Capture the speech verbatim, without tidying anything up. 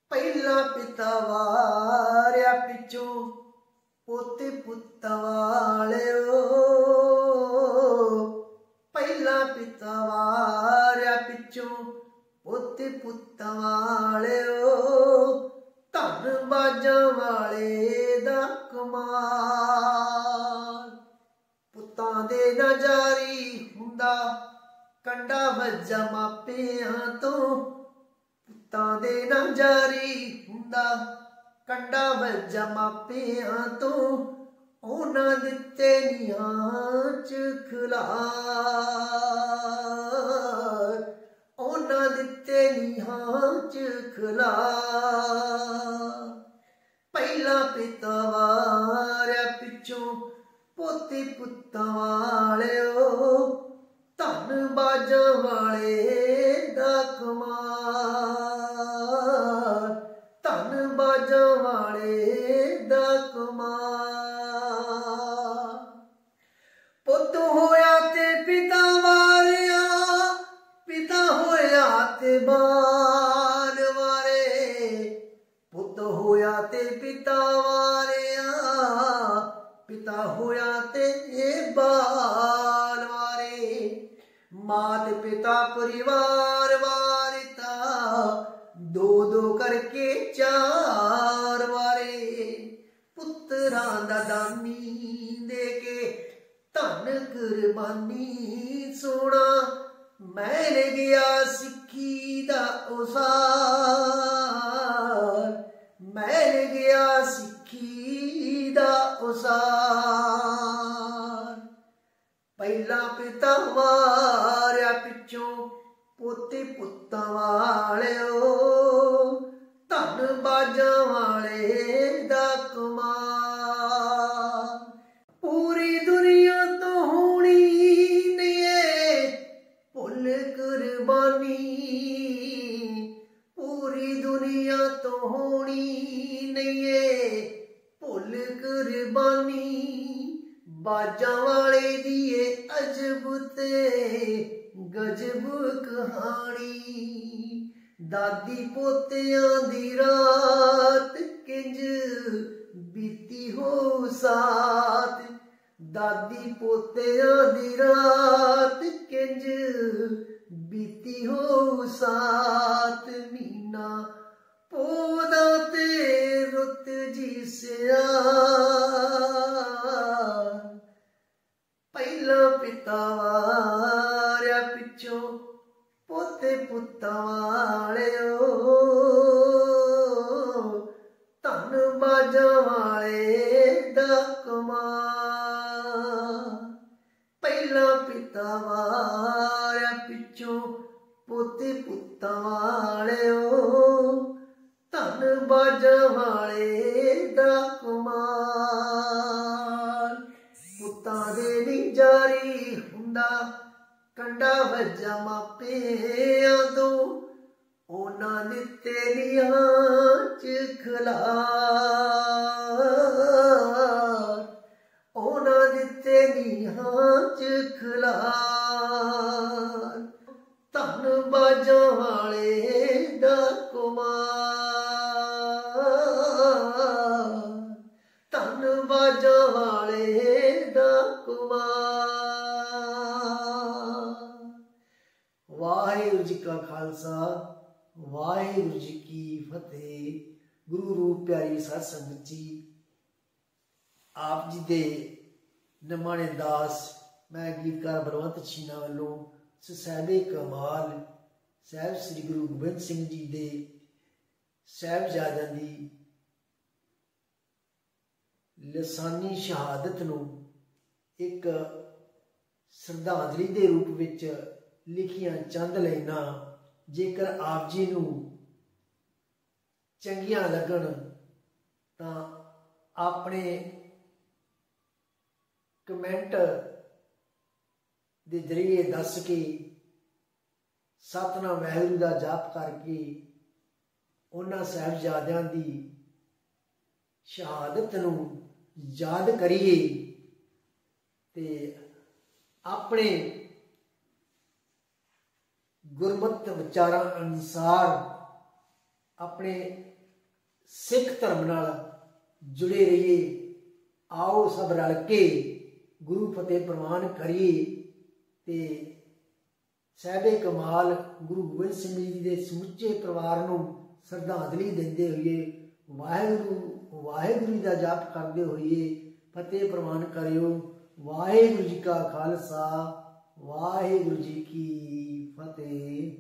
ਪਹਿਲਾ ਪਿਤਾ ਵਾਰਿਆ ਪਿੱਛੋਂ ਪੋਤੇ ਪੁੱਤ ਵਾਲਿਓ, ਪਹਿਲਾ ਪਿਤਾ ਵਾਰਿਆ ਪਿੱਛੋਂ ਪੋਤੇ ਪੁੱਤ ਵਾਲਿਓ, ਧਨ ਬਾਜਾਂ ਵਾਲੇ ਦਾ ਕਮਾਲ। ਪੁੱਤਾਂ ਦੇ ਨਾ ਜਾਰੀ ਹੁੰਦਾ ਕੰਡਾ ਵੱਜਾ ਮਾਪਿਆਂ ਤੋਂ, ਪੁੱਤਾਂ ਦੇ ਨਾ ਜਾਰੀ ਹੁੰਦਾ ਕੰਡਾ ਵੱਜਾ ਮਾਪਿਆਂ ਤੋਂ, ਉਹਨਾਂ ਦਿੱਤੇ ਨੀਹਾਂ ਚ ਖਿਲਾਰ, ਉਹਨਾਂ ਦਿੱਤੇ ਨੀਹਾਂ ਚ ਖਿਲਾਰ। ਪਹਿਲਾ ਪਿਤਾ ਵਾਰਿਆ ਪਿੱਛੋਂ ਪੋਤੇ ਪੁੱਤਾਂ ਵਾਲਿਓ, ਧਨ ਬਾਜਾਂ ਵਾਲੇ ਦਾ ਕਮਾਲ, ਧਨ ਬਾਜਾਂ ਵਾਲੇ ਦਾ ਕਮਾਲ। ਪੁੱਤ ਹੋਇਆ ਤੇ ਪਿਤਾ ਵਾਰਿਆ, ਪਿਤਾ ਹੋਇਆ ਤੇ ਬਾਲ ਵਾਰੇ, ਪੁੱਤ ਹੋਇਆ ਤੇ ਪਿਤਾ ਵਾਰਿਆ, ਪਿਤਾ ਹੋਇਆ ਤੇ ਬਾਲ ਵਾਰੇ। ਮਾਤ ਪਿਤਾ ਪਰਿਵਾਰ ਵਾਰਿਤਾ, ਦੋ ਦੋ ਕਰਕੇ ਚਾਰ ਵਾਰੇ। ਪੁੱਤਰਾਂ ਦਾ ਦਾਨੀ ਦੇ ਕੇ ਧਨ ਕੁਰਬਾਨੀ ਸੋਣਾ, ਮੈਲ ਗਿਆ ਸਿੱਖੀ ਦਾ ਉਸਾਰ, ਮੈਲ ਗਿਆ ਸਿੱਖੀ ਦਾ ਉਸਾਰ। ਪਹਿਲਾ ਪਿਤਾ ਵਾਰਿਆ ਪਿੱਛੋਂ ਪੋਤੇ ਪੁੱਤਾਂ ਵਾਲਿਓ, ਧਨ ਬਾਜਾਂ ਵਾਲੇ ਦਾ ਕਮਾਲ। ਪੂਰੀ ਦੁਨੀਆ ਤੋਂ ਹੋਣੀ ਨਹੀਂ ਏ ਭੁੱਲ ਕੁਰਬਾਨੀ, ਪੂਰੀ ਦੁਨੀਆ ਤੋਂ ਹੋਣੀ ਨਹੀਂ ਏ ਭੁੱਲ ਕੁਰਬਾਨੀ। ਬਾਜਾਂ ਵਾਲੇ ਦੀ ਏ ਅਜਬ ਤੇ ਗਜਬ ਕਹਾਣੀ, ਦਾਦੀ ਪੋਤਿਆਂ ਦੀ ਰਾਤ ਕਿੰਜ ਬੀਤੀ ਹੋ ਸਾਥ, ਦਾਦੀ ਪੋਤਿਆਂ ਦੀ ਰਾਤ ਕਿੰਜ ਬੀਤੀ ਹੋ ਸਾਥ। ਮਹੀਨਾ ਪੋਦਾ ਤੇ ਰੁੱਤ ਜੀ ਸਿਆਲ। ਪਹਿਲਾ ਪਿਤਾ ਵਾਰਿਆ ਪਿੱਛੋਂ ਪੋਤੇ ਪੁੱਤਾਂ ਵਾਲਿਓ, ਧਨ ਬਾਜਾਂ ਵਾਲੇ ਦਾ ਕਮਾਲ। ਪਹਿਲਾ ਪਿਤਾ ਵਾਰਿਆ ਪਿੱਛੋਂ ਪੋਤੇ ਪੁੱਤਾਂ ਵਾਲਿਓ, ਧਨ ਬਾਜਾਂ ਵਾਲੇ ਦਾ ਕਮਾਲ। ਪੁੱਤਾਂ ਦੇ ਨੀ ਜਾਰੀ ਹੁੰਦਾ ਕੰਡਾ ਵੱਜਾ ਮਾਪਿਆਂ ਤੋਂ, ਉਹਨਾਂ ਦਿੱਤੇ ਨੀਹਾਂ ਚ ਖਿਲਾਰ, ਉਹਨਾਂ ਦਿੱਤੇ ਨੀਹਾਂ ਚ ਖਿਲਾਰ। ਧਨ ਬਾਜਾਂ ਵਾਲੇ ਦਾ ਕਮਾਲ, ਧਨ ਬਾਜਾਂ ਵਾਲੇ ਦਾ ਕਮਾਲ। ਵਾਹਿਗੁਰੂ ਜੀ ਕਾ ਖਾਲਸਾ, ਵਾਹਿਗੁਰੂ ਜੀ ਕੀ ਫਤਿਹ। ਗੁਰੂ ਰੂਪ ਪਿਆਰੀ ਸਾਧ ਸੰਗਤ ਜੀ, ਆਪ ਜੀ ਦੇ ਨਿਮਾਣੇ ਦਾਸ ਮੈਂ ਗੀਤਕਾਰ ਬਲਵੰਤ ਛੀਨਾ ਵੱਲੋਂ ਸਾਹਿਬੇ ਕਮਾਲ ਸਾਹਿਬ ਸ੍ਰੀ ਗੁਰੂ ਗੋਬਿੰਦ ਸਿੰਘ ਜੀ ਦੇ ਸਾਹਿਬਜ਼ਾਦਿਆਂ ਦੀ ਲਸਾਨੀ ਸ਼ਹਾਦਤ ਨੂੰ ਇੱਕ ਸ਼ਰਧਾਂਜਲੀ ਦੇ ਰੂਪ ਵਿੱਚ ਲਿਖੀਆਂ ਚੰਦ ਲਾਈਨਾਂ ਜੇਕਰ ਆਪ ਜੀ ਨੂੰ ਚੰਗੀਆਂ ਲੱਗਣ ਤਾਂ ਆਪਣੇ ਕਮੈਂਟ ਦੇ ਜ਼ਰੀਏ ਦੱਸ ਕੇ ਸਤਨਾਮ ਵਾਹਿਗੁਰੂ ਦਾ ਜਾਪ ਕਰਕੇ ਉਹਨਾਂ ਸਾਹਿਬਜ਼ਾਦਿਆਂ ਦੀ ਸ਼ਹਾਦਤ ਨੂੰ ਯਾਦ ਕਰੀਏ ਤੇ ਆਪਣੇ ਗੁਰਮਤਿ ਵਿਚਾਰਾਂ ਅਨੁਸਾਰ ਆਪਣੇ ਸਿੱਖ ਧਰਮ ਨਾਲ ਜੁੜੇ ਰਹੀਏ। ਆਓ ਸਭ ਰਲ ਕੇ ਗੁਰੂ ਫਤਿਹ ਪ੍ਰਵਾਨ ਕਰੀਏ ਤੇ ਸਾਹਿਬੇ ਕਮਾਲ ਗੁਰੂ ਗੋਬਿੰਦ ਸਿੰਘ ਜੀ ਦੇ ਸਮੁੱਚੇ ਪਰਿਵਾਰ ਨੂੰ ਸ਼ਰਧਾਂਜਲੀ ਦਿੰਦੇ ਹੋਈਏ ਵਾਹਿਗੁਰੂ ਵਾਹਿਗੁਰੂ ਦਾ ਜਾਪ ਕਰਦੇ ਹੋਈਏ ਫਤਿਹ ਪ੍ਰਵਾਨ ਕਰਿਓ। ਵਾਹਿਗੁਰੂ ਜੀ ਕਾ ਖਾਲਸਾ, ਵਾਹਿਗੁਰੂ ਜੀ ਕੀ ਫਤਿਹ।